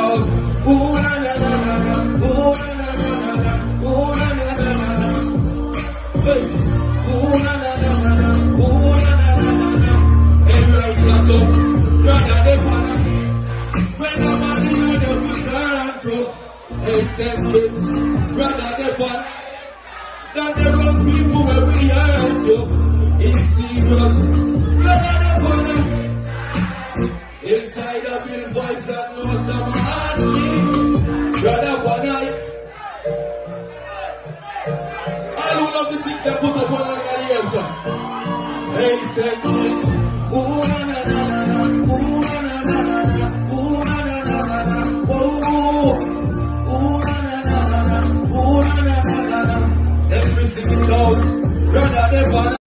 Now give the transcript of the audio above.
out. Ooh na na na na na, ooh na na na na na, ooh na na na na na. Hey, ooh na na na na na, ooh na na na na na. And right now, so brother the father, when nobody know the future and truth, they send it, brother the father. That the wrong people will be around you. It's serious, brother the father. Inside the bill vibes that know some hard thing. Brother father. All who love the six they put up on the ears. They send it. Ooh na na na na na. Ooh na na na na na. Ooh na na na na na. Ooh. Ooh na na na na na. Ooh na na na na na. Let me sing it out. Brother the father.